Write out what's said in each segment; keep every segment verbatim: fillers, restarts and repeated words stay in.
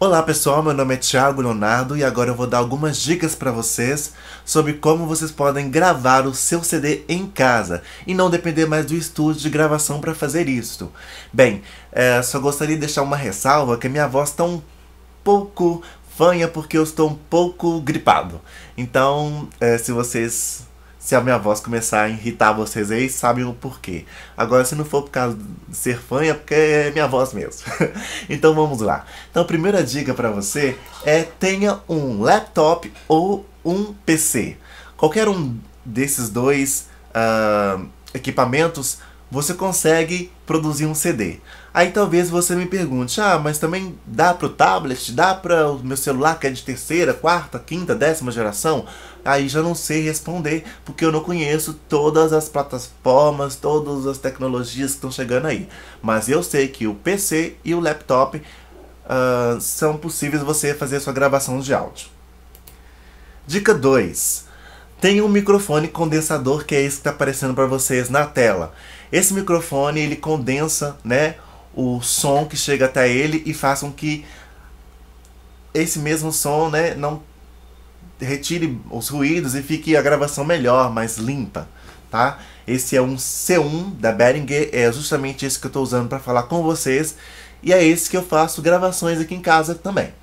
Olá pessoal, meu nome é Thiago Leonardo e agora eu vou dar algumas dicas para vocês sobre como vocês podem gravar o seu C D em casa e não depender mais do estúdio de gravação para fazer isso. Bem, é, só gostaria de deixar uma ressalva que a minha voz está um pouco fanha porque eu estou um pouco gripado. Então, é, se vocês... Se a minha voz começar a irritar vocês aí, sabem o porquê. Agora, se não for por causa de ser fã, é porque é minha voz mesmo. Então vamos lá. Então a primeira dica para você é tenha um laptop ou um P C. Qualquer um desses dois uh, equipamentos, você consegue produzir um C D. Aí talvez você me pergunte, ah, mas também dá para o tablet, dá para o meu celular que é de terceira, quarta, quinta, décima geração? Aí já não sei responder, porque eu não conheço todas as plataformas, todas as tecnologias que estão chegando aí. Mas eu sei que o P C e o laptop uh, são possíveis você fazer a sua gravação de áudio. Dica dois. Tem um microfone condensador, que é esse que está aparecendo para vocês na tela. Esse microfone ele condensa, né, o som que chega até ele e faz com que esse mesmo som, né, não retire os ruídos e fique a gravação melhor, mais limpa, tá? Esse é um C um da Behringer, é justamente esse que eu estou usando para falar com vocês e é esse que eu faço gravações aqui em casa também.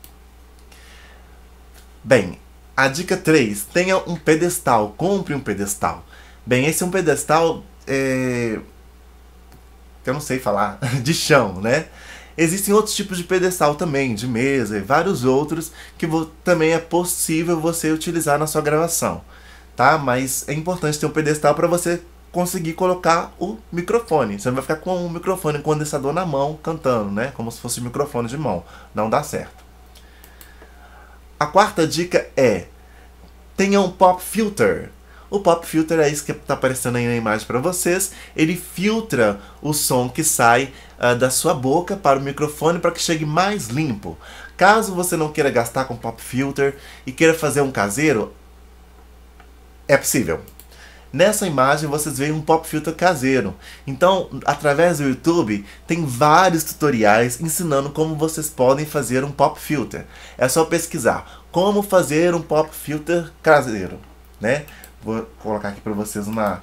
Bem, a dica três, tenha um pedestal, compre um pedestal. Bem, esse é um pedestal, é... eu não sei falar, de chão, né? Existem outros tipos de pedestal também, de mesa e vários outros que também é possível você utilizar na sua gravação, tá? Mas é importante ter um pedestal para você conseguir colocar o microfone. Você não vai ficar com o microfone condensador na mão cantando, né? Como se fosse um microfone de mão. Não dá certo. A quarta dica é tenha um pop filter. O pop filter é isso que está aparecendo aí na imagem para vocês. Ele filtra o som que sai uh, da sua boca para o microfone para que chegue mais limpo. Caso você não queira gastar com pop filter e queira fazer um caseiro, é possível. Nessa imagem vocês veem um pop filter caseiro. Então, através do YouTube, tem vários tutoriais ensinando como vocês podem fazer um pop filter. É só pesquisar como fazer um pop filter caseiro, né? Vou colocar aqui para vocês uma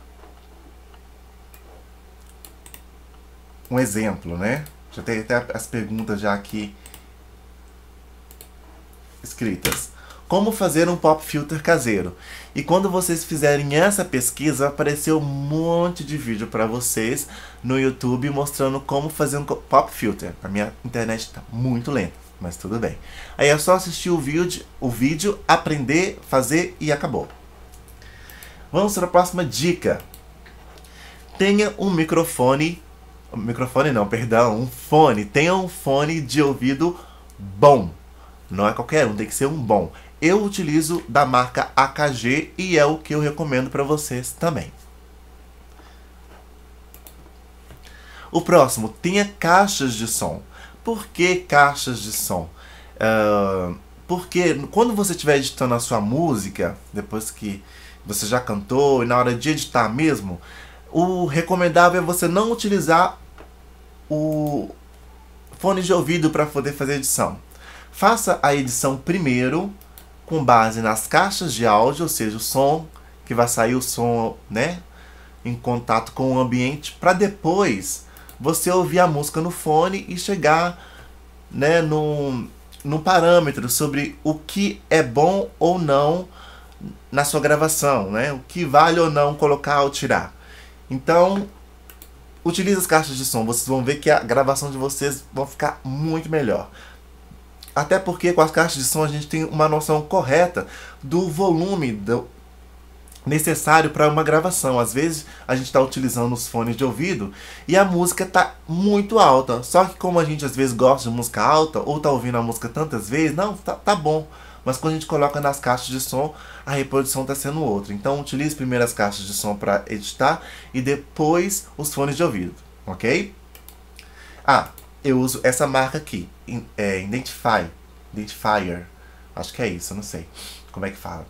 um exemplo, né? Já tem até as perguntas já aqui escritas. Como fazer um pop filter caseiro? E quando vocês fizerem essa pesquisa, vai aparecer um monte de vídeo para vocês no YouTube mostrando como fazer um pop filter. A minha internet está muito lenta, mas tudo bem. Aí é só assistir o vídeo, o vídeo, aprender, fazer e acabou. Vamos para a próxima dica. Tenha um microfone, microfone não, perdão, um fone. Tenha um fone de ouvido bom. Não é qualquer um, tem que ser um bom. Eu utilizo da marca A K G e é o que eu recomendo para vocês também. O próximo, tenha caixas de som. Por que caixas de som? Uh, porque quando você estiver editando a sua música, depois que você já cantou e na hora de editar mesmo, o recomendável é você não utilizar o fone de ouvido para poder fazer edição. Faça a edição primeiro com base nas caixas de áudio, ou seja, o som que vai sair, o som, né, em contato com o ambiente, para depois você ouvir a música no fone e chegar, né, num, num parâmetro sobre o que é bom ou não na sua gravação, né? O que vale ou não colocar ou tirar. Então, utilize as caixas de som. Vocês vão ver que a gravação de vocês vai ficar muito melhor. Até porque com as caixas de som a gente tem uma noção correta do volume do necessário para uma gravação. Às vezes a gente está utilizando os fones de ouvido e a música está muito alta. Só que como a gente às vezes gosta de música alta ou está ouvindo a música tantas vezes, não, tá, tá bom. Mas quando a gente coloca nas caixas de som, a reprodução está sendo outra. Então utilize primeiro as caixas de som para editar e depois os fones de ouvido, ok? Ah, eu uso essa marca aqui, é, Identify, Identifier, acho que é isso, eu não sei como é que fala.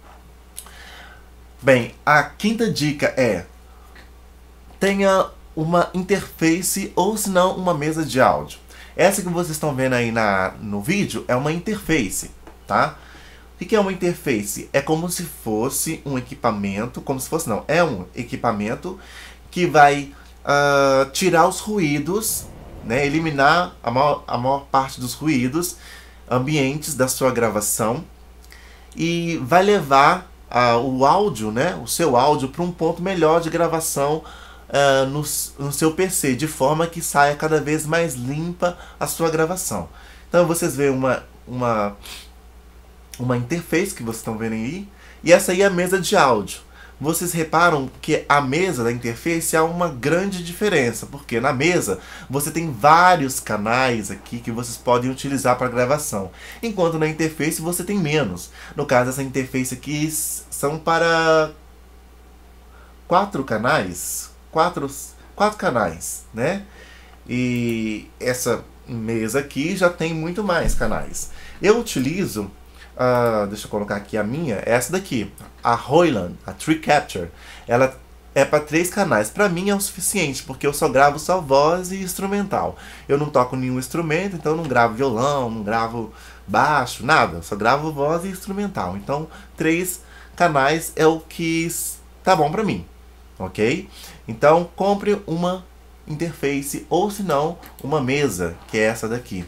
Bem, a quinta dica é tenha uma interface ou se não uma mesa de áudio. Essa que vocês estão vendo aí na, no vídeo é uma interface, tá? O que é uma interface? É como se fosse um equipamento, como se fosse não, é um equipamento que vai uh, tirar os ruídos, né, eliminar a maior, a maior parte dos ruídos ambientes da sua gravação e vai levar uh, o áudio, né, o seu áudio para um ponto melhor de gravação uh, no, no seu P C, de forma que saia cada vez mais limpa a sua gravação. Então vocês veem uma, uma, uma interface que vocês estão vendo aí, e essa aí é a mesa de áudio. Vocês reparam que a mesa da interface há uma grande diferença, porque na mesa você tem vários canais aqui que vocês podem utilizar para gravação, enquanto na interface você tem menos. No caso, essa interface aqui são para quatro canais, quatro, quatro canais, né? E essa mesa aqui já tem muito mais canais. Eu utilizo Uh, deixa eu colocar aqui a minha, é essa daqui, a Roland, a Tree Capture. Ela é para três canais. Para mim é o suficiente, porque eu só gravo só voz e instrumental. Eu não toco nenhum instrumento, então eu não gravo violão, não gravo baixo, nada. Eu só gravo voz e instrumental. Então, três canais é o que tá bom para mim, ok? Então, compre uma interface ou, se não, uma mesa, que é essa daqui.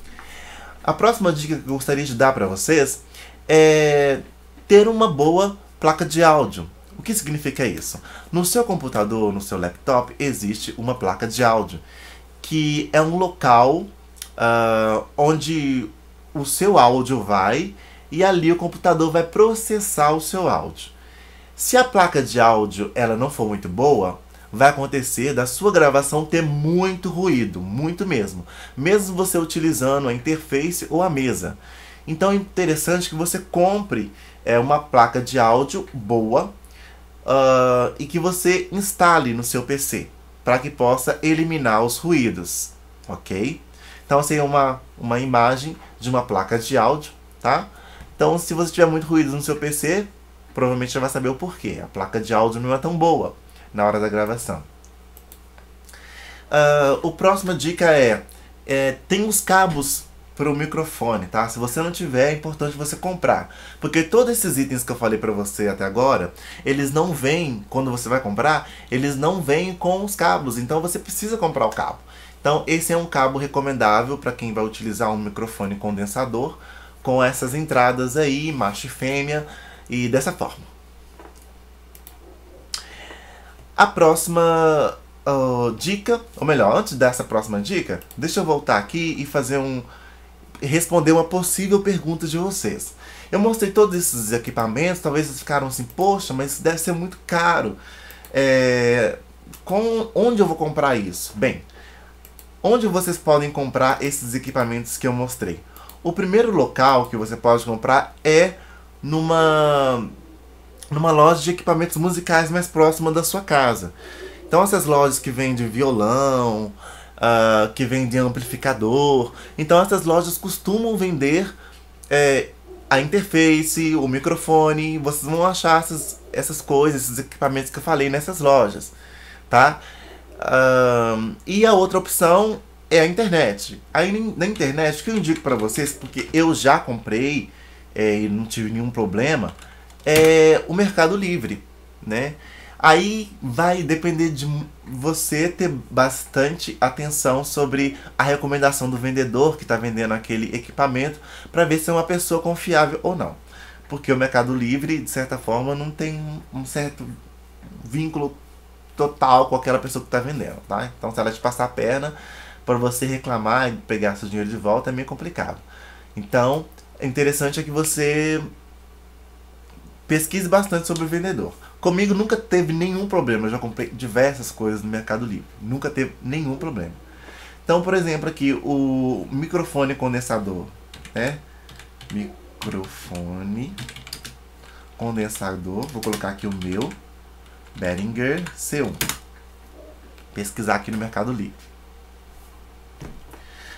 A próxima dica que eu gostaria de dar para vocês é ter uma boa placa de áudio. O que significa isso? No seu computador, no seu laptop, existe uma placa de áudio, que é um local uh, onde o seu áudio vai e ali o computador vai processar o seu áudio. Se a placa de áudio ela não for muito boa, vai acontecer da sua gravação ter muito ruído, muito mesmo, mesmo você utilizando a interface ou a mesa. Então é interessante que você compre é, uma placa de áudio boa uh, e que você instale no seu P C, para que possa eliminar os ruídos, ok? Então essa é uma, uma imagem de uma placa de áudio, tá? Então se você tiver muito ruído no seu P C, provavelmente você vai saber o porquê. A placa de áudio não é tão boa na hora da gravação. Uh, o próxima dica é, é tem os cabos para o microfone, tá? Se você não tiver, é importante você comprar, porque todos esses itens que eu falei para você até agora, eles não vêm, quando você vai comprar, eles não vêm com os cabos, então você precisa comprar o cabo. Então esse é um cabo recomendável para quem vai utilizar um microfone condensador com essas entradas aí, macho e fêmea, e dessa forma. A próxima uh, dica, ou melhor, antes dessa próxima dica, deixa eu voltar aqui e fazer um responder uma possível pergunta de vocês. Eu mostrei todos esses equipamentos, talvez vocês ficaram assim, poxa, mas isso deve ser muito caro. É, com, onde eu vou comprar isso? Bem, onde vocês podem comprar esses equipamentos que eu mostrei? O primeiro local que você pode comprar é numa... numa loja de equipamentos musicais mais próxima da sua casa. Então essas lojas que vendem violão, uh, que vendem amplificador, então essas lojas costumam vender é, a interface, o microfone, vocês vão achar essas, essas coisas, esses equipamentos que eu falei nessas lojas, tá? Uh, e a outra opção é a internet. Aí na internet, o que eu indico para vocês, porque eu já comprei é, e não tive nenhum problema, é o Mercado Livre, né? Aí vai depender de você ter bastante atenção sobre a recomendação do vendedor que está vendendo aquele equipamento, para ver se é uma pessoa confiável ou não. Porque o Mercado Livre, de certa forma, não tem um certo vínculo total com aquela pessoa que está vendendo, tá? Então se ela te passar a perna, para você reclamar e pegar seu dinheiro de volta é meio complicado. Então, é interessante é que você pesquise bastante sobre o vendedor. Comigo nunca teve nenhum problema, eu já comprei diversas coisas no Mercado Livre, nunca teve nenhum problema. Então, por exemplo, aqui o microfone condensador, né? Microfone condensador, vou colocar aqui o meu, Behringer C um. Pesquisar aqui no Mercado Livre.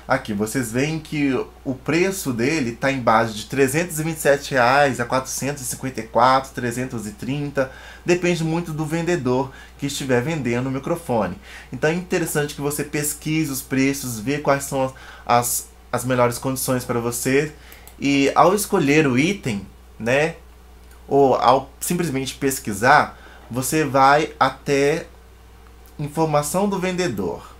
Aqui, vocês veem que o preço dele está em base de trezentos e vinte e sete reais a quatrocentos e cinquenta e quatro, trezentos e trinta. Depende muito do vendedor que estiver vendendo o microfone. Então é interessante que você pesquise os preços, vê quais são as, as melhores condições para você. E ao escolher o item, né, ou ao simplesmente pesquisar, você vai até informação do vendedor.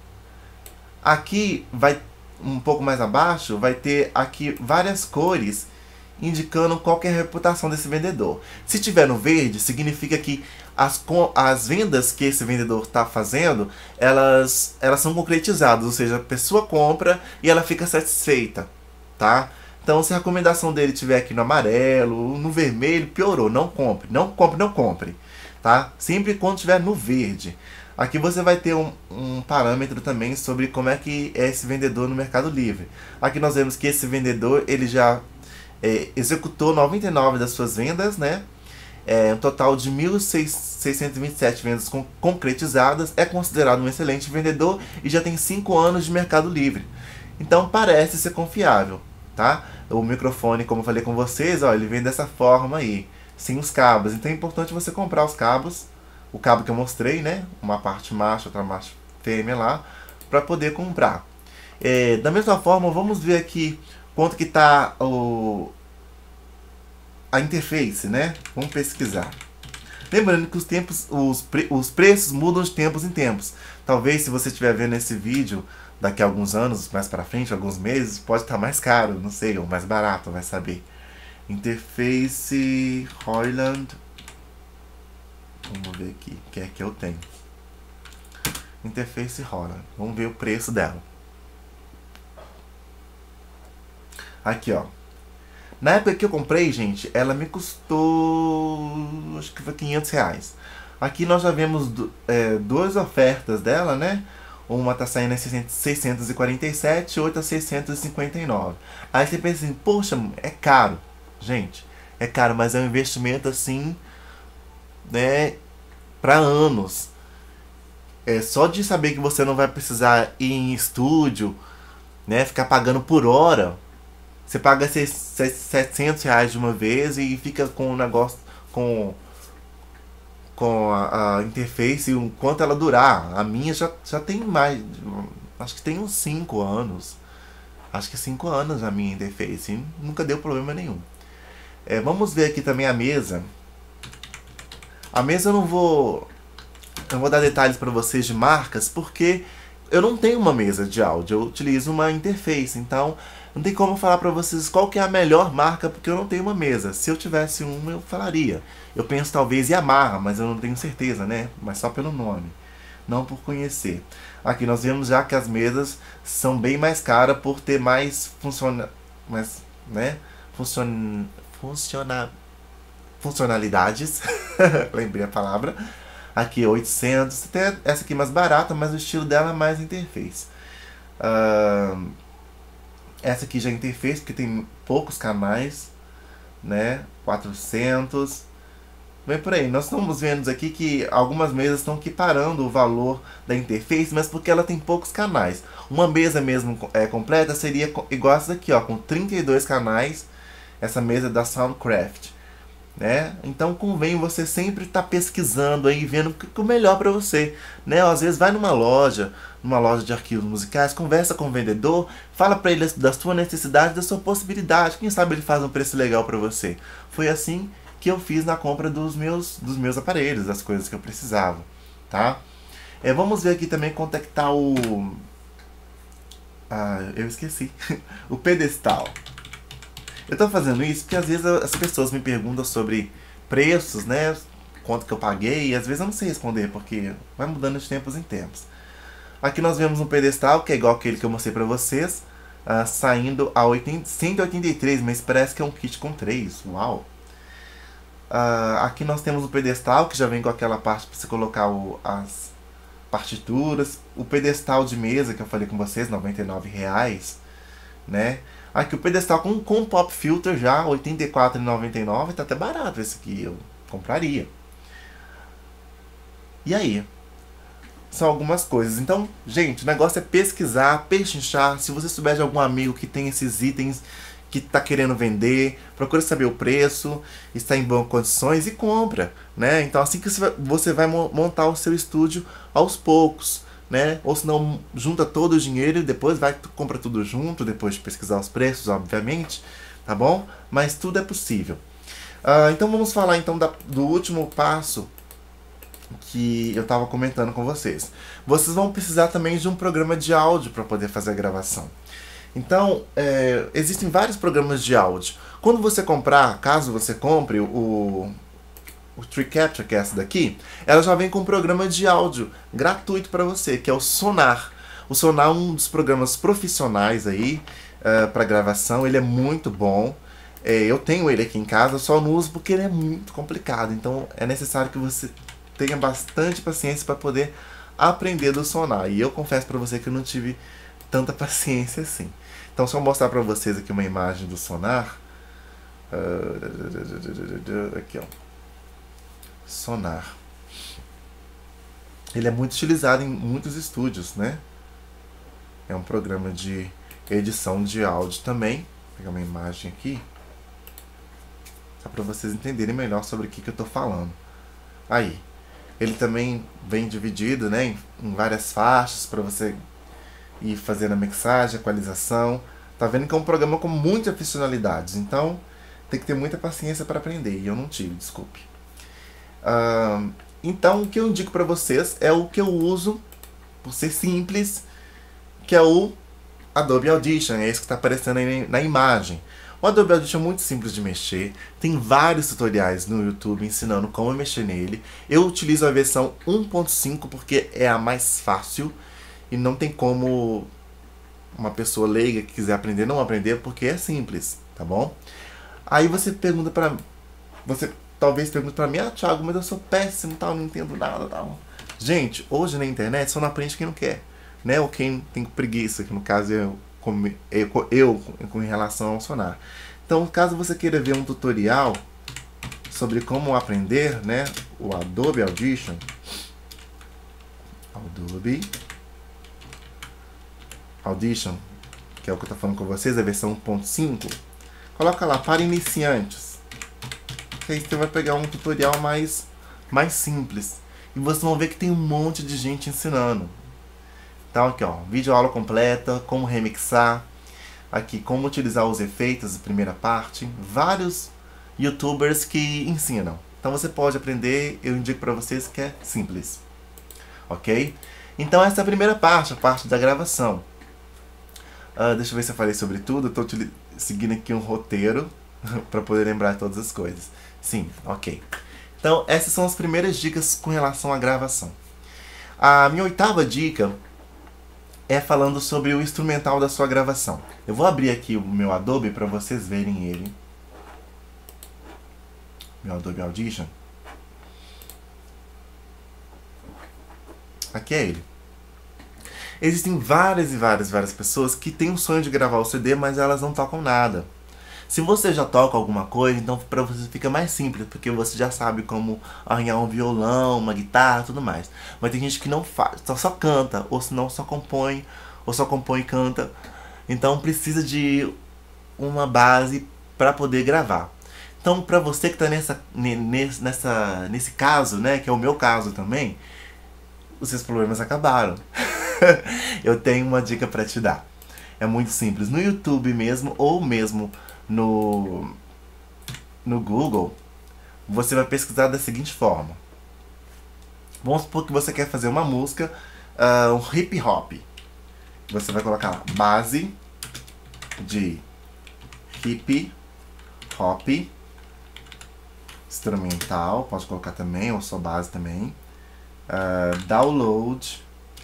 Aqui vai um pouco mais abaixo, vai ter aqui várias cores indicando qual que é a reputação desse vendedor. Se tiver no verde, significa que as, as vendas que esse vendedor está fazendo, elas, elas são concretizadas, ou seja, a pessoa compra e ela fica satisfeita, tá? Então, se a recomendação dele estiver aqui no amarelo, no vermelho, piorou. Não compre, não compre, não compre, tá? Sempre quando estiver no verde. Aqui você vai ter um, um parâmetro também sobre como é que é esse vendedor no Mercado Livre. Aqui nós vemos que esse vendedor, ele já é, executou noventa e nove das suas vendas, né? É, um total de mil seiscentos e vinte e sete vendas con concretizadas. É considerado um excelente vendedor e já tem cinco anos de Mercado Livre. Então parece ser confiável, tá? O microfone, como eu falei com vocês, ó, ele vem dessa forma aí, sem os cabos. Então é importante você comprar os cabos. O cabo que eu mostrei, né? Uma parte macho, outra parte fêmea lá, para poder comprar. É, da mesma forma, vamos ver aqui quanto que tá o, a interface, né? Vamos pesquisar. Lembrando que os tempos, os, pre, os preços mudam de tempos em tempos. Talvez se você estiver vendo esse vídeo daqui a alguns anos, mais para frente, alguns meses, pode estar mais caro, não sei, ou mais barato, vai saber. Interface Roland. Vamos ver aqui, o que é que eu tenho. Interface Roland. Vamos ver o preço dela. Aqui, ó. Na época que eu comprei, gente, ela me custou, acho que foi quinhentos reais. Aqui nós já vemos é, duas ofertas dela, né? Uma tá saindo a seiscentos e quarenta e sete, outra a seiscentos e cinquenta e nove. Aí você pensa assim, poxa, é caro. Gente, é caro, mas é um investimento assim, né, para anos. É só de saber que você não vai precisar ir em estúdio, né, ficar pagando por hora. Você paga setecentos reais de uma vez e fica com o negócio, com com a, a interface o quanto ela durar. A minha já, já tem mais, acho que tem uns cinco anos. Acho que cinco anos a minha interface, nunca deu problema nenhum. É, vamos ver aqui também a mesa. A mesa eu não vou, eu vou dar detalhes para vocês de marcas, porque eu não tenho uma mesa de áudio, eu utilizo uma interface, então não tem como falar para vocês qual que é a melhor marca, porque eu não tenho uma mesa. Se eu tivesse uma, eu falaria. Eu penso talvez Yamaha, mas eu não tenho certeza, né? Mas só pelo nome, não por conhecer. Aqui nós vemos já que as mesas são bem mais caras por ter mais funciona, mais, né? Funciona, funciona, funcionalidades. Lembrei a palavra. Aqui oitocentos, até essa aqui mais barata, mas o estilo dela é mais interface. Uh, essa aqui já é interface, porque tem poucos canais, né? quatrocentos. Vem por aí. Nós estamos vendo aqui que algumas mesas estão equiparando o valor da interface, mas porque ela tem poucos canais. Uma mesa mesmo é, completa seria igual essa daqui, ó, com trinta e dois canais. Essa mesa da Soundcraft. Né? Então convém você sempre estar tá pesquisando aí, vendo o que é o melhor para você, né? Às vezes vai numa loja, numa loja de arquivos musicais, conversa com o vendedor, fala para ele da sua necessidade, da sua possibilidade, quem sabe ele faz um preço legal para você. Foi assim que eu fiz na compra dos meus, dos meus aparelhos, das coisas que eu precisava, tá? É, vamos ver aqui também quanto é que tá o... Ah, eu esqueci. O pedestal. Eu tô fazendo isso porque às vezes as pessoas me perguntam sobre preços, né? Quanto que eu paguei, e às vezes eu não sei responder, porque vai mudando de tempos em tempos. Aqui nós vemos um pedestal, que é igual aquele que eu mostrei pra vocês, uh, saindo a cento e oitenta e três, mas parece que é um kit com três. Uau! Uh, aqui nós temos o pedestal, que já vem com aquela parte para você colocar o, as partituras. O pedestal de mesa, que eu falei com vocês, noventa e nove reais, né? Aqui o pedestal com, com pop filter já, oitenta e quatro reais e noventa e nove centavos, tá até barato esse aqui, eu compraria. E aí? são algumas coisas. Então, gente, o negócio é pesquisar, pechinchar. Se você souber de algum amigo que tem esses itens, que está querendo vender, procure saber o preço, está em boas condições e compra, né? Então, assim que você vai montar o seu estúdio aos poucos, né? Ou se não, junta todo o dinheiro e depois vai compra tudo junto, depois de pesquisar os preços, obviamente, tá bom? Mas tudo é possível. Uh, então vamos falar então da, do último passo que eu estava comentando com vocês. Vocês vão precisar também de um programa de áudio para poder fazer a gravação. Então, é, existem vários programas de áudio. Quando você comprar, caso você compre o, o Tree Capture, que é essa daqui, ela já vem com um programa de áudio gratuito para você, que é o Sonar. O Sonar é um dos programas profissionais aí uh, para gravação. Ele é muito bom. É, eu tenho ele aqui em casa, só não uso porque ele é muito complicado. Então, é necessário que você tenha bastante paciência para poder aprender do Sonar. E eu confesso para você que eu não tive tanta paciência assim. Então, só mostrar para vocês aqui uma imagem do Sonar. Uh, aqui, ó. Sonar. Ele é muito utilizado em muitos estúdios, né? É um programa de edição de áudio também. Vou pegar uma imagem aqui, só para vocês entenderem melhor sobre o que, que eu estou falando. Aí, ele também vem dividido, né, em, em várias faixas para você ir fazendo a mixagem, equalização. Tá vendo que é um programa com muitas funcionalidades, então tem que ter muita paciência para aprender, e eu não tive, desculpe. Uh, então, o que eu indico para vocês é o que eu uso, por ser simples, que é o Adobe Audition, é esse que está aparecendo aí na imagem. O Adobe Audition é muito simples de mexer, tem vários tutoriais no YouTube ensinando como mexer nele. Eu utilizo a versão um ponto cinco porque é a mais fácil e não tem como uma pessoa leiga que quiser aprender não aprender, porque é simples, tá bom? Aí você pergunta pra... Você talvez pergunte pra mim, ah, Thiago, mas eu sou péssimo, tal, não entendo nada, tal. Gente, hoje na internet só não aprende quem não quer, né? Ou quem tem preguiça, que no caso eu, eu, eu com relação ao Sonar. Então, caso você queira ver um tutorial sobre como aprender, né, o Adobe Audition, Adobe Audition, que é o que eu tô falando com vocês, a versão um ponto cinco, coloca lá, para iniciantes. Que aí você vai pegar um tutorial mais, mais simples. E vocês vão ver que tem um monte de gente ensinando. Então aqui, ó, vídeo aula completa, como remixar, aqui como utilizar os efeitos, a primeira parte, vários youtubers que ensinam. Então você pode aprender, eu indico para vocês que é simples. Ok? Então essa é a primeira parte, a parte da gravação. Uh, deixa eu ver se eu falei sobre tudo, eu estou seguindo aqui um roteiro para poder lembrar todas as coisas. Sim, ok. Então essas são as primeiras dicas com relação à gravação. A minha oitava dica é falando sobre o instrumental da sua gravação. Eu vou abrir aqui o meu Adobe para vocês verem ele. Meu Adobe Audition. Aqui é ele. Existem várias e várias, várias pessoas que têm o sonho de gravar o C D, mas elas não tocam nada. Se você já toca alguma coisa, então para você fica mais simples, porque você já sabe como arranhar um violão, uma guitarra, tudo mais. Mas tem gente que não faz, só, só canta, ou se não só compõe, ou só compõe e canta. Então precisa de uma base para poder gravar. Então para você que está nessa, nessa, nesse caso, né, que é o meu caso também, os seus problemas acabaram. Eu tenho uma dica para te dar. É muito simples. No YouTube mesmo, ou mesmo no, no Google, você vai pesquisar da seguinte forma. Vamos supor que você quer fazer uma música, uh, um hip hop. Você vai colocar lá, base de hip hop instrumental, pode colocar também, ou só base também. Uh, download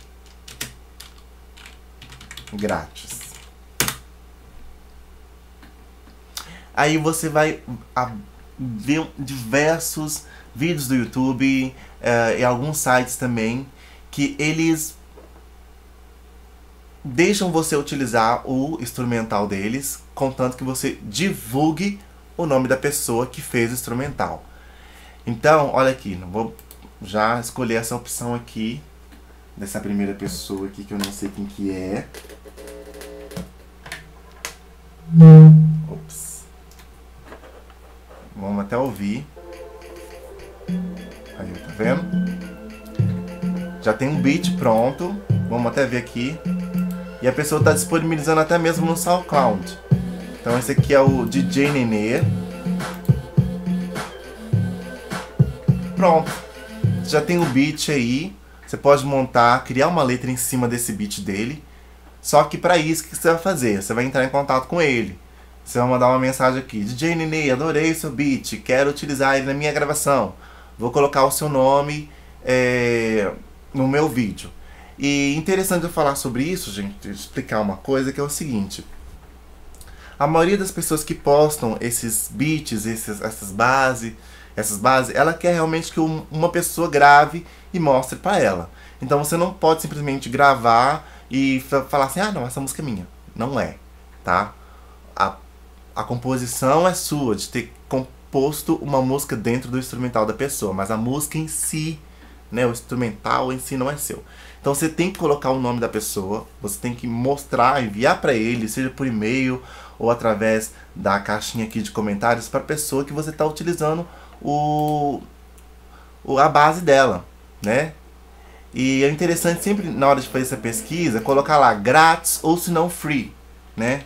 grátis. Aí você vai a, ver diversos vídeos do YouTube uh, e alguns sites também que eles deixam você utilizar o instrumental deles, contanto que você divulgue o nome da pessoa que fez o instrumental. Então, olha aqui, não vou já escolher essa opção aqui dessa primeira pessoa aqui, que eu não sei quem que é. Ops. Vamos até ouvir. Aí, tá vendo? Já tem um beat pronto. Vamos até ver aqui. E a pessoa está disponibilizando até mesmo no SoundCloud. Então esse aqui é o D J Nenê. Pronto. Já tem o beat aí. Você pode montar, criar uma letra em cima desse beat dele. Só que para isso, o que você vai fazer? Você vai entrar em contato com ele. Você vai mandar uma mensagem aqui. D J Nenê, adorei seu beat. Quero utilizar ele na minha gravação. Vou colocar o seu nome é, no meu vídeo. E interessante eu falar sobre isso, gente, explicar uma coisa que é o seguinte. A maioria das pessoas que postam esses beats, esses, essas bases, essas bases, ela quer realmente que um, uma pessoa grave e mostre pra ela. Então você não pode simplesmente gravar e falar assim, ah não, essa música é minha. Não é, tá? A, a composição é sua, de ter composto uma música dentro do instrumental da pessoa, mas a música em si, né, o instrumental em si não é seu. Então você tem que colocar o nome da pessoa, você tem que mostrar, enviar para ele, seja por e-mail ou através da caixinha aqui de comentários, para a pessoa que você está utilizando o, o, a base dela, né? E é interessante sempre na hora de fazer essa pesquisa, colocar lá grátis ou se não free, né?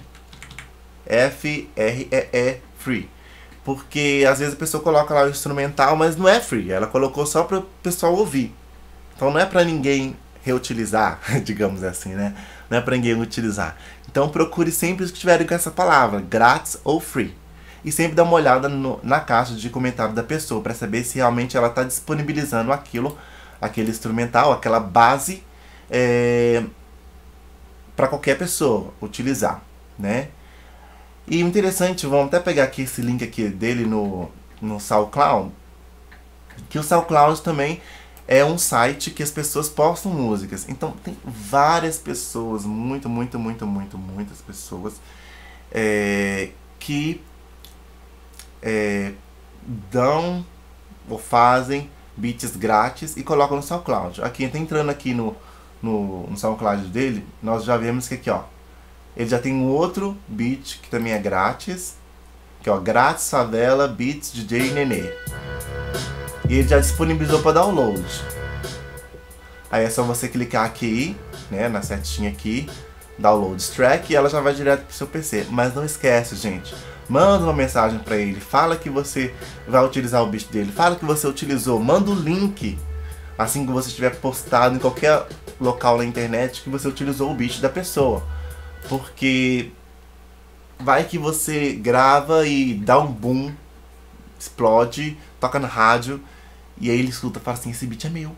F R E E, free. Porque às vezes a pessoa coloca lá o instrumental, mas não é free, ela colocou só para o pessoal ouvir. Então não é para ninguém reutilizar, digamos assim, né? Não é para ninguém utilizar. Então procure sempre os que tiverem com essa palavra, grátis ou free. E sempre dá uma olhada no, na caixa de comentário da pessoa, para saber se realmente ela está disponibilizando aquilo, aquele instrumental, aquela base, é, para qualquer pessoa utilizar, né? E interessante, vamos até pegar aqui esse link aqui dele no, no SoundCloud, que o SoundCloud também é um site que as pessoas postam músicas. Então tem várias pessoas, muito, muito, muito, muito, muitas pessoas é, que é, dão ou fazem beats grátis e colocam no SoundCloud. Aqui, tá entrando aqui no, no, no SoundCloud dele, nós já vemos que aqui, ó, ele já tem um outro beat que também é grátis, que ó, grátis favela beats D J Nenê. E ele já disponibilizou para download. Aí é só você clicar aqui, né, na setinha aqui, download track, e ela já vai direto pro seu P C. Mas não esquece, gente, manda uma mensagem para ele, fala que você vai utilizar o beat dele, fala que você utilizou, manda o link assim que você tiver postado em qualquer local na internet que você utilizou o beat da pessoa. Porque vai que você grava e dá um boom, explode, toca na rádio, e aí ele escuta e fala assim, esse beat é meu.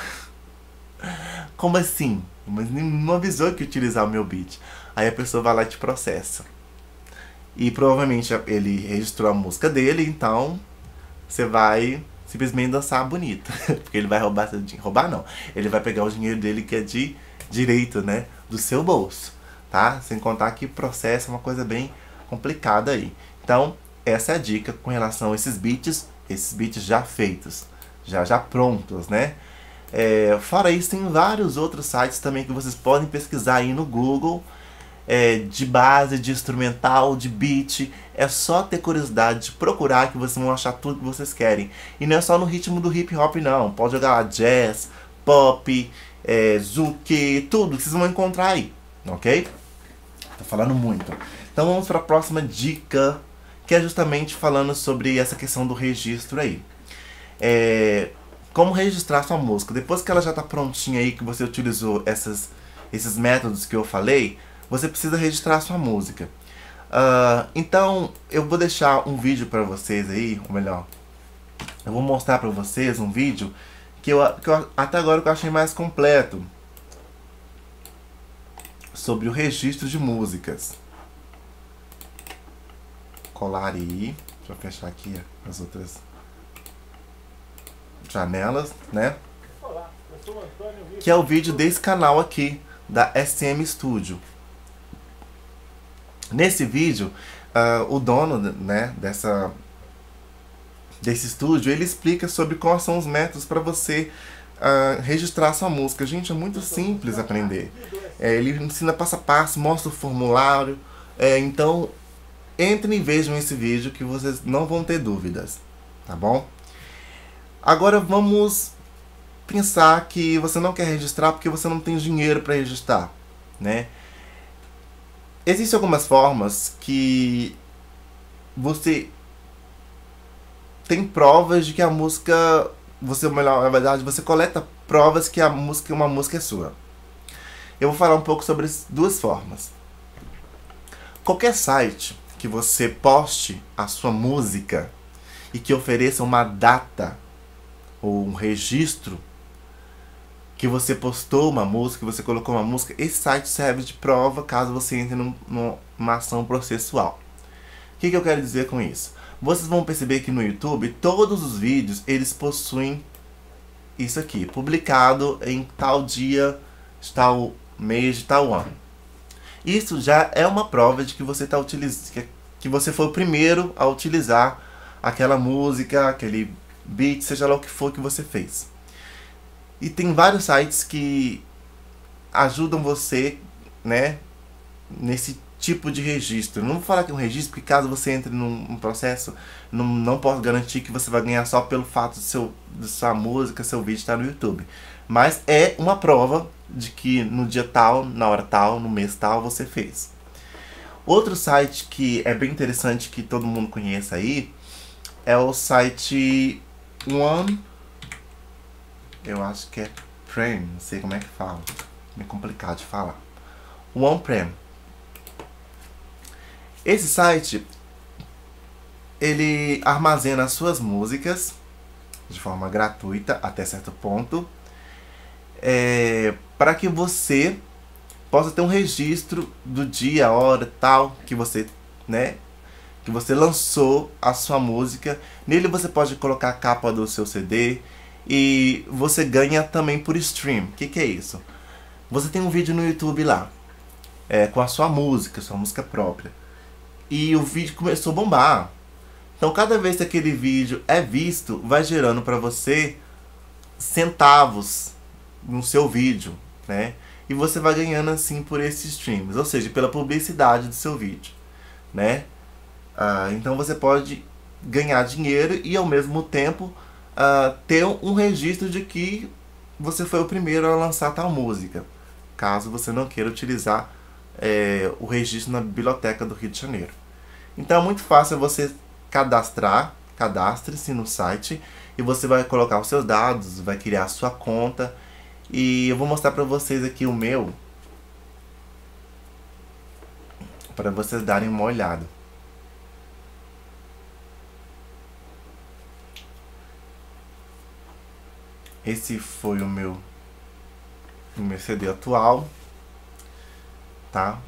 Como assim? Mas não avisou que ia utilizar o meu beat. Aí a pessoa vai lá e te processa. E provavelmente ele registrou a música dele, então você vai simplesmente dançar bonito. Porque ele vai roubar seu dinheiro. Roubar não. Ele vai pegar o dinheiro dele que é de direito, né? Do seu bolso. Tá? Sem contar que processo é uma coisa bem complicada aí. Então, essa é a dica com relação a esses beats, esses beats já feitos, já já prontos, né? É, fora isso, tem vários outros sites também que vocês podem pesquisar aí no Google, é, de base, de instrumental, de beat. É só ter curiosidade de procurar que vocês vão achar tudo que vocês querem. E não é só no ritmo do hip hop não, pode jogar lá jazz, pop, é, zouk, tudo que vocês vão encontrar aí. Ok? Tô falando muito. Então vamos para a próxima dica, que é justamente falando sobre essa questão do registro aí. É, como registrar sua música. Depois que ela já está prontinha aí, que você utilizou essas, esses métodos que eu falei, você precisa registrar sua música. Uh, então eu vou deixar um vídeo para vocês aí, ou melhor, eu vou mostrar para vocês um vídeo que eu, que eu até agora eu achei mais completo, sobre o registro de músicas. Colar aí, deixa eu fechar aqui as outras janelas, né? Olá, eu sou o Antônio Rico. Que é o vídeo desse canal aqui, da S M Studio. Nesse vídeo, uh, o dono, né, dessa, desse estúdio, ele explica sobre quais são os métodos para você uh, registrar sua música. Gente, é muito simples aprender. É, ele ensina passo a passo, mostra o formulário. É, então, entrem e vejam esse vídeo que vocês não vão ter dúvidas, tá bom? Agora vamos pensar que você não quer registrar porque você não tem dinheiro para registrar, né? Existem algumas formas que você tem provas de que a música, você, melhor, na verdade, você coleta provas que a música, uma música é sua. Eu vou falar um pouco sobre duas formas. Qualquer site que você poste a sua música e que ofereça uma data ou um registro que você postou uma música, que você colocou uma música, esse site serve de prova caso você entre num, numa ação processual. O que, que eu quero dizer com isso? Vocês vão perceber que no YouTube, todos os vídeos, eles possuem isso aqui, publicado em tal dia, tal mês, de tal ano. Isso já é uma prova de que você tá utilizando, que você foi o primeiro a utilizar aquela música, aquele beat, seja lá o que for que você fez. E tem vários sites que ajudam você, né, nesse tipo de registro. Não vou falar que é um registro, porque caso você entre num, num processo, não, não posso garantir que você vai ganhar só pelo fato de, seu, de sua música, seu vídeo estar no YouTube. Mas é uma prova de que no dia tal, na hora tal, no mês tal, você fez. Outro site que é bem interessante, que todo mundo conhece aí, é o site One... Eu acho que é Prem, não sei como é que fala. É complicado de falar. OnePrem. Esse site, ele armazena as suas músicas de forma gratuita até certo ponto, é, para que você possa ter um registro do dia, hora, tal, que você, né, que você lançou a sua música. Nele você pode colocar a capa do seu C D. E você ganha também por stream. O que, que é isso? Você tem um vídeo no YouTube lá, é, com a sua música, sua música própria. E o vídeo começou a bombar. Então cada vez que aquele vídeo é visto, vai gerando para você centavos no seu vídeo, né? E você vai ganhando assim por esses streams, ou seja, pela publicidade do seu vídeo, né? Ah, então você pode ganhar dinheiro e ao mesmo tempo Uh, ter um registro de que você foi o primeiro a lançar tal música, caso você não queira utilizar é, o registro na biblioteca do Rio de Janeiro. Então é muito fácil você cadastrar, cadastre-se no site e você vai colocar os seus dados, vai criar a sua conta. E eu vou mostrar para vocês aqui o meu, para vocês darem uma olhada. Esse foi o meu, o meu C D atual, tá?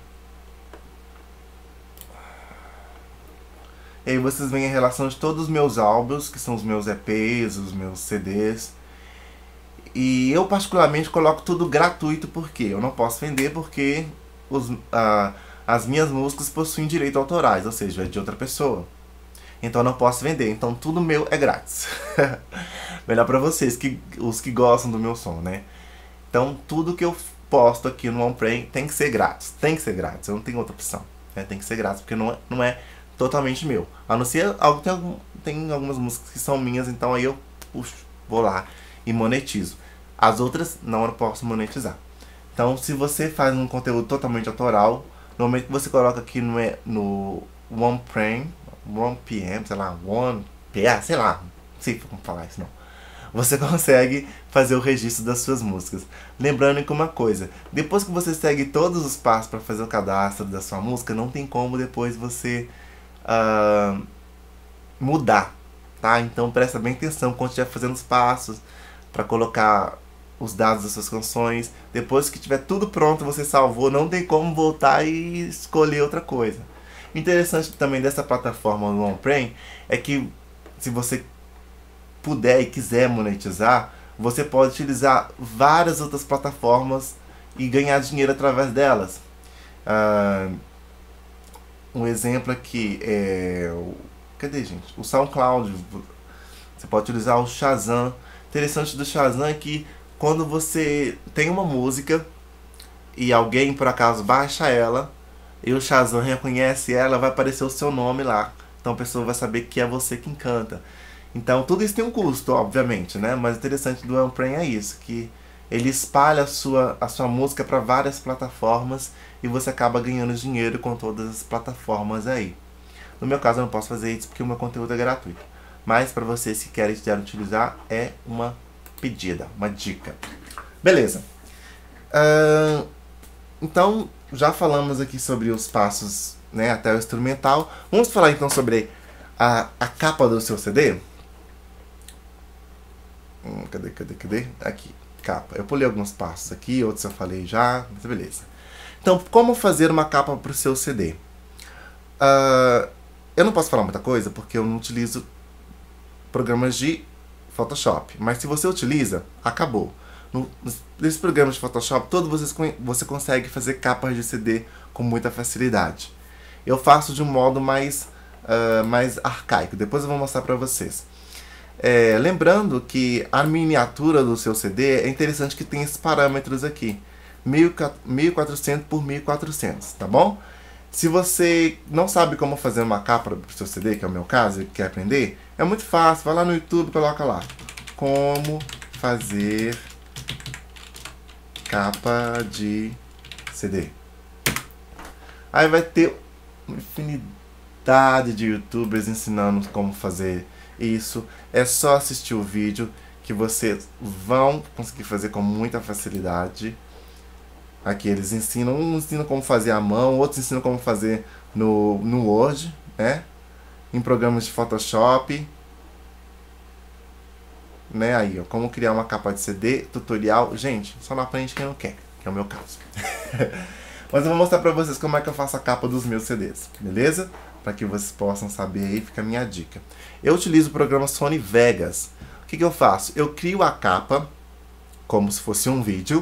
E aí vocês veem a relação de todos os meus álbuns, que são os meus E Ps, os meus C Ds. E eu particularmente coloco tudo gratuito porque eu não posso vender porque os, ah, as minhas músicas possuem direitos autorais, ou seja, é de outra pessoa. Então eu não posso vender, então tudo meu é grátis. Melhor pra vocês, que, os que gostam do meu som, né? Então tudo que eu posto aqui no OnePrem tem que ser grátis. Tem que ser grátis, eu não tenho outra opção, né? Tem que ser grátis, porque não é, não é totalmente meu. A não ser, algo, tem, algum, tem algumas músicas que são minhas, então aí eu puxo, vou lá e monetizo. As outras não eu posso monetizar. Então se você faz um conteúdo totalmente autoral, no momento que você coloca aqui no, no OnePrem, OnePM, sei lá, OnePA, sei lá, não sei como falar isso não. Você consegue fazer o registro das suas músicas. Lembrando que uma coisa, depois que você segue todos os passos para fazer o cadastro da sua música, não tem como depois você uh, mudar, tá? Então presta bem atenção quando estiver fazendo os passos para colocar os dados das suas canções. Depois que tiver tudo pronto, você salvou, não tem como voltar e escolher outra coisa. O interessante também dessa plataforma do OnePrem é que se você puder e quiser monetizar, você pode utilizar várias outras plataformas e ganhar dinheiro através delas. Uh, um exemplo aqui é o... Cadê, gente? O SoundCloud. Você pode utilizar o Shazam. O interessante do Shazam é que quando você tem uma música e alguém por acaso baixa ela e o Shazam reconhece ela, vai aparecer o seu nome lá. Então a pessoa vai saber que é você quem canta. Então tudo isso tem um custo, obviamente, né? Mas o interessante do Ampren é isso, que ele espalha a sua, a sua música para várias plataformas e você acaba ganhando dinheiro com todas as plataformas aí. No meu caso eu não posso fazer isso porque o meu conteúdo é gratuito. Mas para vocês que querem utilizar, é uma pedida, uma dica. Beleza. Uh, então, já falamos aqui sobre os passos, né, até o instrumental. Vamos falar então sobre a, a capa do seu C D? Hum, cadê, cadê, cadê? Aqui, capa. Eu pulei alguns passos aqui, outros eu falei já, mas beleza. Então, como fazer uma capa para o seu C D? Uh, eu não posso falar muita coisa porque eu não utilizo programas de Photoshop. Mas se você utiliza, acabou. No, nesses programas de Photoshop, todos vocês, você consegue fazer capas de C D com muita facilidade. Eu faço de um modo mais, uh, mais arcaico. Depois eu vou mostrar para vocês. É, lembrando que a miniatura do seu C D é interessante que tem esses parâmetros aqui. mil e quatrocentos por mil e quatrocentos, tá bom? Se você não sabe como fazer uma capa para o seu C D, que é o meu caso, e quer aprender, é muito fácil. Vai lá no YouTube e coloca lá. Como fazer capa de C D. Aí vai ter uma infinidade de YouTubers ensinando como fazer isso. É só assistir o vídeo que vocês vão conseguir fazer com muita facilidade. Aqui eles ensinam, uns ensinam como fazer à mão, outros ensinam como fazer no, no Word, né? Em programas de Photoshop. Né? Aí, ó, como criar uma capa de C D, tutorial. Gente, só não aprende quem não quer, que é o meu caso. Mas eu vou mostrar pra vocês como é que eu faço a capa dos meus C Ds, beleza? Para que vocês possam saber aí, fica a minha dica. Eu utilizo o programa Sony Vegas. O que que eu faço? Eu crio a capa como se fosse um vídeo.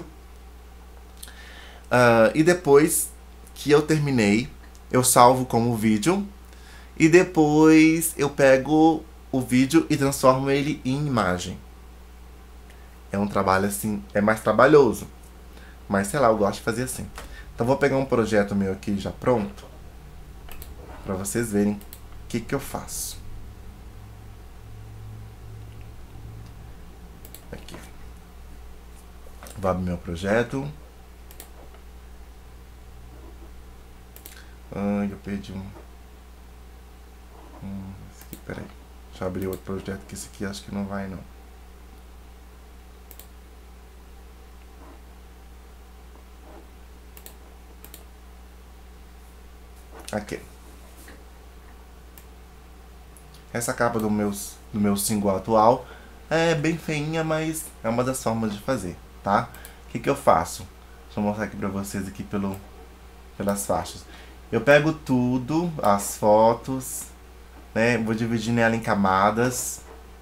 Uh, e depois que eu terminei, eu salvo como vídeo. E depois eu pego o vídeo e transformo ele em imagem. É um trabalho assim, é mais trabalhoso. Mas sei lá, eu gosto de fazer assim. Então vou pegar um projeto meu aqui já pronto, para vocês verem o que que eu faço. Aqui. Vou abrir meu projeto. Ai, eu perdi um. Hum, esse aqui, peraí. Deixa eu abrir outro projeto, que esse aqui acho que não vai não. Aqui. Essa capa do meu, do meu single atual é bem feinha, mas é uma das formas de fazer, tá? O que que eu faço? Deixa eu mostrar aqui pra vocês aqui pelo, pelas faixas. Eu pego tudo, as fotos, né? Vou dividir ela em camadas.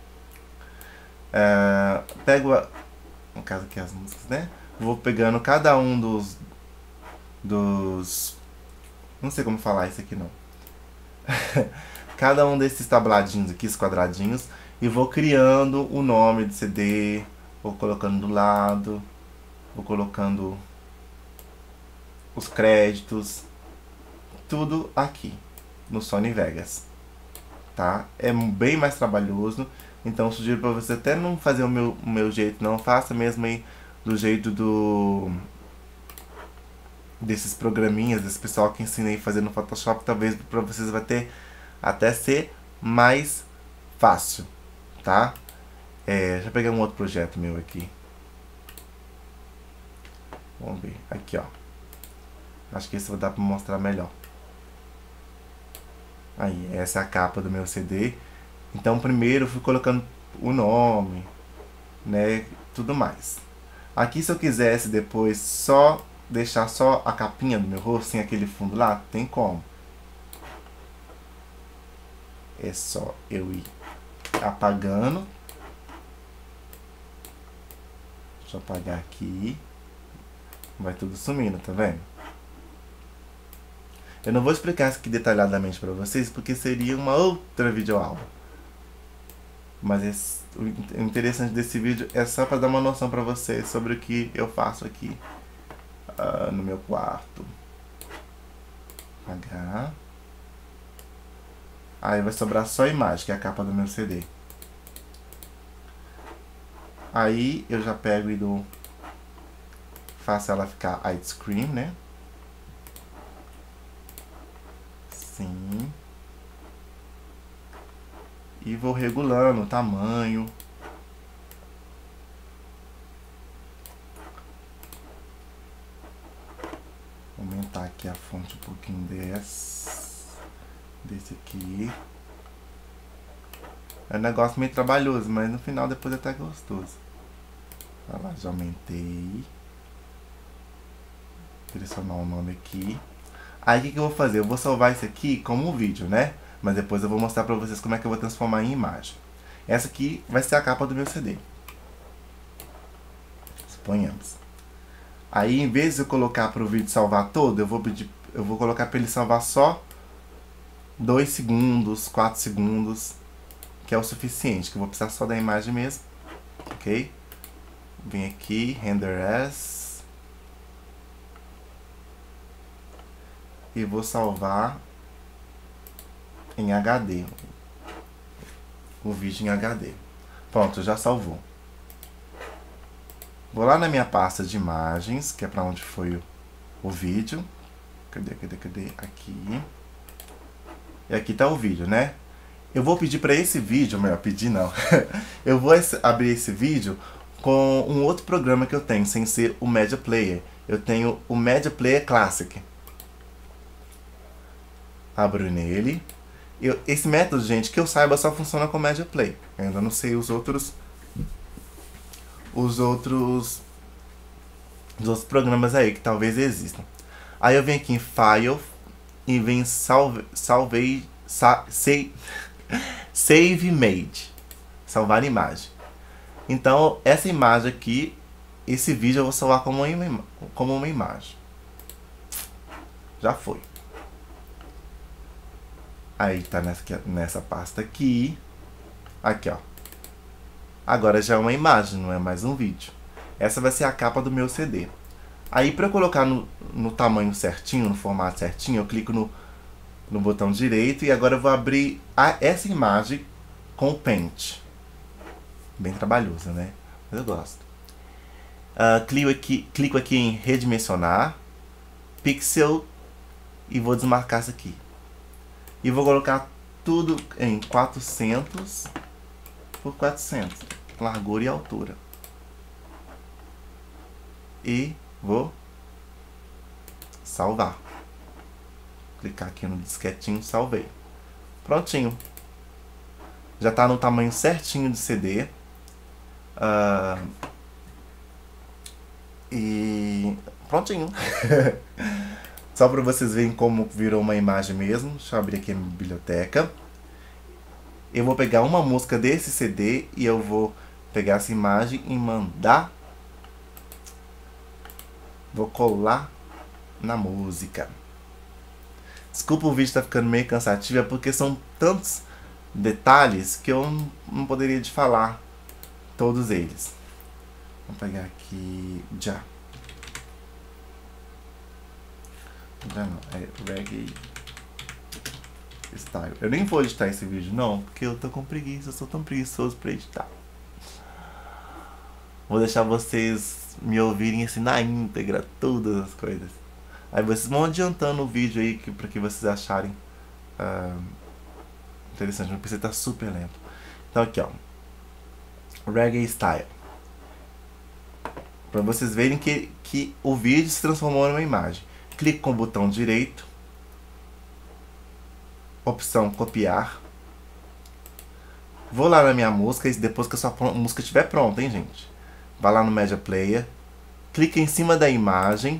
É, pego, a, no caso aqui as músicas, né? Vou pegando cada um dos, dos, não sei como falar isso aqui não. Cada um desses tabladinhos aqui, esses quadradinhos, e vou criando o nome do C D, vou colocando do lado, vou colocando os créditos, tudo aqui no Sony Vegas, tá? É bem mais trabalhoso, então sugiro para você até não fazer o meu, o meu jeito, não, faça mesmo aí do jeito do desses programinhas, desse pessoal que ensinei a fazer no Photoshop, talvez para vocês vai ter até ser mais fácil, tá? É, deixa eu pegar um outro projeto meu aqui. Vamos ver, aqui ó. Acho que esse vai dar para mostrar melhor. Aí, essa é a capa do meu C D. Então primeiro eu fui colocando o nome, né, tudo mais. Aqui se eu quisesse depois só deixar só a capinha do meu rosto, sem aquele fundo lá, tem como. É só eu ir apagando. Deixa eu apagar aqui. Vai tudo sumindo, tá vendo? Eu não vou explicar isso aqui detalhadamente para vocês, porque seria uma outra videoaula. Mas esse, o interessante desse vídeo é só para dar uma noção para vocês sobre o que eu faço aqui uh, no meu quarto. H. Aí vai sobrar só a imagem, que é a capa do meu C D. Aí eu já pego e dou, faço ela ficar widescreen, né? Sim. E vou regulando o tamanho. Vou aumentar aqui a fonte um pouquinho desse, desse aqui. É um negócio meio trabalhoso, mas no final depois é até gostoso. Olha lá, já aumentei. Direcionar o nome aqui. Aí o que, que eu vou fazer? Eu vou salvar isso aqui como um vídeo, né? Mas depois eu vou mostrar pra vocês como é que eu vou transformar em imagem. Essa aqui vai ser a capa do meu C D. Suponhamos. Aí em vez de eu colocar pro vídeo salvar todo, eu vou pedir, eu vou colocar pra ele salvar só dois segundos, quatro segundos, que é o suficiente, que eu vou precisar só da imagem mesmo. Ok? Vem aqui, Render As. E vou salvar em H D. O vídeo em H D. Pronto, já salvou. Vou lá na minha pasta de imagens, que é para onde foi o, o vídeo. Cadê, cadê, cadê? Aqui. E aqui tá o vídeo, né? Eu vou pedir para esse vídeo, melhor pedir não. Eu vou abrir esse vídeo com um outro programa que eu tenho, sem ser o Media Player. Eu tenho o Media Player Classic. Abro nele. Eu, esse método, gente, que eu saiba, só funciona com o Media Player. Eu ainda não sei os outros... Os outros... Os outros programas aí, que talvez existam. Aí eu venho aqui em File e venho salve... Salvei... Sa, save, save Image. Salvar imagem. Então, essa imagem aqui, esse vídeo eu vou salvar como uma, como uma imagem. Já foi. Aí tá nessa, nessa pasta aqui. Aqui, ó. Agora já é uma imagem, não é mais um vídeo. Essa vai ser a capa do meu C D. Aí para eu colocar no, no tamanho certinho, no formato certinho, eu clico no, no botão direito e agora eu vou abrir a, essa imagem com o Paint. Bem trabalhoso, né? Mas eu gosto. Uh, clico, aqui, clico aqui em redimensionar, pixel, e vou desmarcar isso aqui. E vou colocar tudo em quatrocentos por quatrocentos, largura e altura. E vou salvar. Clicar aqui no disquetinho, salvei. Prontinho. Já está no tamanho certinho de C D. Uh, e prontinho. Só para vocês verem como virou uma imagem mesmo. Deixa eu abrir aqui a minha biblioteca. Eu vou pegar uma música desse C D e eu vou pegar essa imagem e mandar. Vou colar na música. Desculpa o vídeo estar ficando meio cansativo, é porque são tantos detalhes que eu não poderia te falar todos eles. Vou pegar aqui já. Já não, é Reggae Style. Eu nem vou editar esse vídeo não, porque eu tô com preguiça, eu sou tão preguiçoso pra editar. Vou deixar vocês me ouvirem assim na íntegra, todas as coisas. Aí vocês vão adiantando o vídeo aí que, pra que vocês acharem uh, interessante. Meu P C tá super lento. Então aqui ó, Reggae Style. Pra vocês verem que, que o vídeo se transformou numa imagem. Clico com o botão direito. Opção copiar. Vou lá na minha música, depois que a sua música estiver pronta, hein gente. Vai lá no Media Player. Clica em cima da imagem.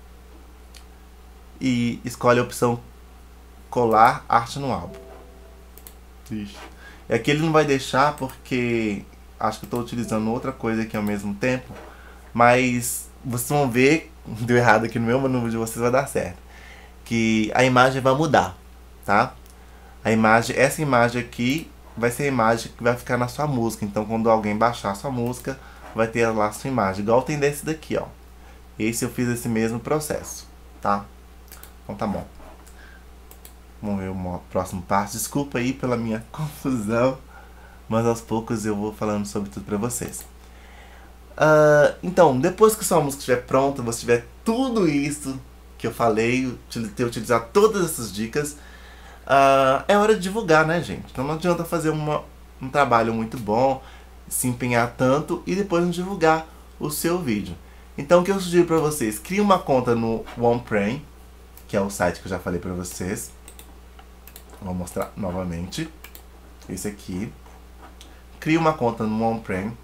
E escolhe a opção colar arte no álbum. Ixi. E aqui ele não vai deixar porque acho que eu estou utilizando outra coisa aqui ao mesmo tempo. Mas vocês vão ver, deu errado aqui no meu, mas no vídeo de vocês vai dar certo. Que a imagem vai mudar, tá? A imagem, essa imagem aqui vai ser a imagem que vai ficar na sua música. Então quando alguém baixar a sua música, vai ter lá a sua imagem. Igual tem desse daqui, ó. Esse eu fiz esse mesmo processo, tá? Então tá bom. Vamos ver o próximo passo. Desculpa aí pela minha confusão, mas aos poucos eu vou falando sobre tudo pra vocês. Uh, então, depois que sua música estiver pronta, você tiver tudo isso que eu falei, ter utilizado todas essas dicas, uh, é hora de divulgar, né, gente? Então não adianta fazer uma, um trabalho muito bom, se empenhar tanto e depois não divulgar o seu vídeo. Então o que eu sugiro pra vocês? Crie uma conta no OnePrem, que é o site que eu já falei pra vocês. Vou mostrar novamente. Esse aqui. Crie uma conta no OnePrem.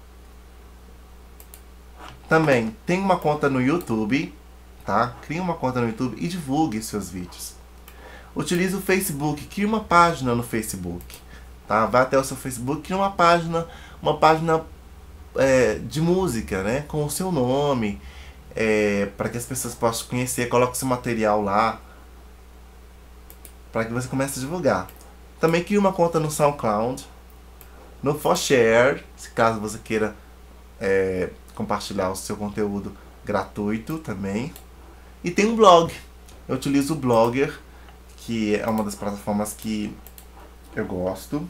Também tem uma conta no YouTube, tá? Crie uma conta no YouTube e divulgue seus vídeos. Utilize o Facebook, crie uma página no Facebook, tá? Vai até o seu Facebook, crie uma página, uma página é, de música, né? Com o seu nome, é, para que as pessoas possam conhecer. Coloque seu material lá, para que você comece a divulgar. Também crie uma conta no SoundCloud, no ForShare, se caso você queira é, compartilhar o seu conteúdo gratuito também. E tem um blog. Eu utilizo o Blogger, que é uma das plataformas que eu gosto.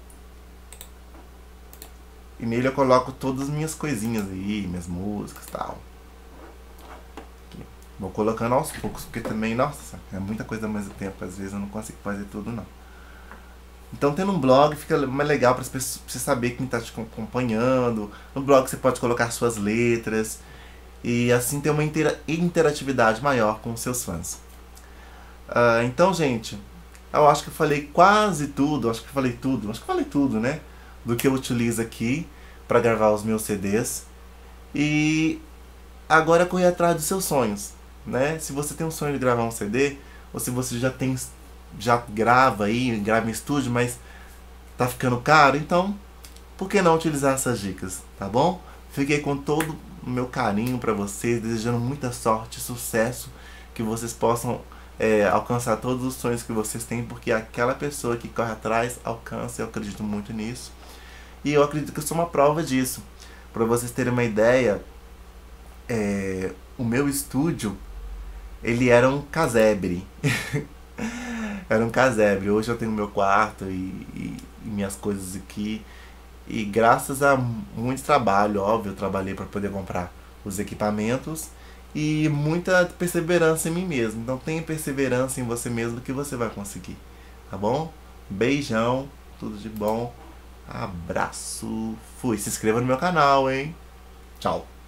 E nele eu coloco todas as minhas coisinhas aí, minhas músicas e tal. Aqui. Vou colocando aos poucos, porque também, nossa, é muita coisa ao mesmo tempo. Às vezes eu não consigo fazer tudo, não. Então, tendo um blog fica mais legal para você saber quem está te acompanhando. No blog você pode colocar suas letras e assim ter uma intera interatividade maior com os seus fãs. Uh, então, gente, eu acho que eu falei quase tudo. Acho que eu falei tudo. Acho que eu falei tudo, né? Do que eu utilizo aqui para gravar os meus C Ds. E agora é correr atrás dos seus sonhos, né? Se você tem um sonho de gravar um C D, ou se você já tem já grava aí, grava em estúdio, mas tá ficando caro, então por que não utilizar essas dicas, tá bom? Fiquei com todo o meu carinho para vocês, desejando muita sorte, sucesso, que vocês possam é, alcançar todos os sonhos que vocês têm, porque aquela pessoa que corre atrás alcança, eu acredito muito nisso. E eu acredito que eu sou uma prova disso. Para vocês terem uma ideia, é, o meu estúdio, ele era um casebre. Era um casebre. Hoje eu tenho meu quarto e, e, e minhas coisas aqui. E graças a muito trabalho, óbvio, eu trabalhei para poder comprar os equipamentos. E muita perseverança em mim mesmo. Então tenha perseverança em você mesmo que você vai conseguir. Tá bom? Beijão, tudo de bom. Abraço. Fui. Se inscreva no meu canal, hein? Tchau.